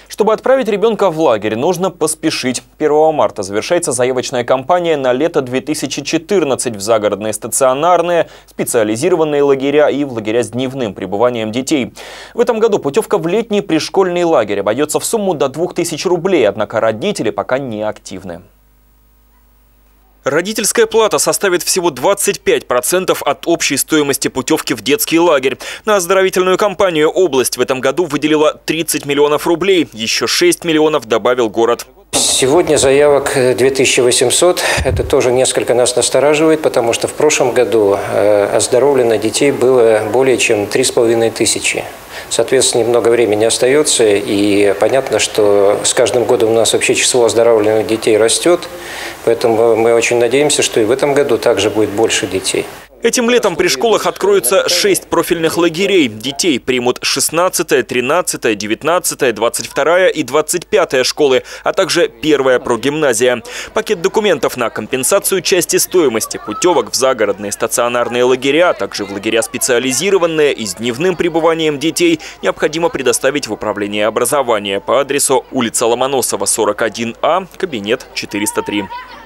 Чтобы отправить ребенка в лагерь, нужно поспешить. 1 марта завершается заявочная кампания на лето 2014 в загородные стационарные, специализированные лагеря и в лагеря с дневным пребыванием детей. В этом году путевка в летний пришкольный лагерь обойдется в сумму до 2000 рублей, однако родители пока не активны. Родительская плата составит всего 25% от общей стоимости путевки в детский лагерь. На оздоровительную кампанию область в этом году выделила 30 миллионов рублей. Еще 6 миллионов добавил город. Сегодня заявок 2800. Это тоже несколько нас настораживает, потому что в прошлом году оздоровлено детей было более чем 3500. Соответственно, немного времени остается, и понятно, что с каждым годом у нас вообще число оздоровленных детей растет, поэтому мы очень надеемся, что и в этом году также будет больше детей. Этим летом при школах откроются 6 профильных лагерей. Детей примут 16-я, 13-я, 19-я, 22-я и 25-я школы, а также 1-я прогимназия. Пакет документов на компенсацию части стоимости путевок в загородные стационарные лагеря, а также в лагеря специализированные и с дневным пребыванием детей необходимо предоставить в Управление образования по адресу улица Ломоносова, 41А, кабинет 403.